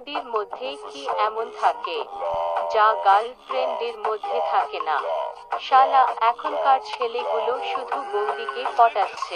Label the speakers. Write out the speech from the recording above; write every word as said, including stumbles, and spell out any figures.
Speaker 1: বৌদির মধ্যে কি এমন থাকে যা গার্লফ্রেন্ডের মধ্যে থাকে না? শালা, এখনকার ছেলেগুলো শুধু বৌদিকে পটাচ্ছে।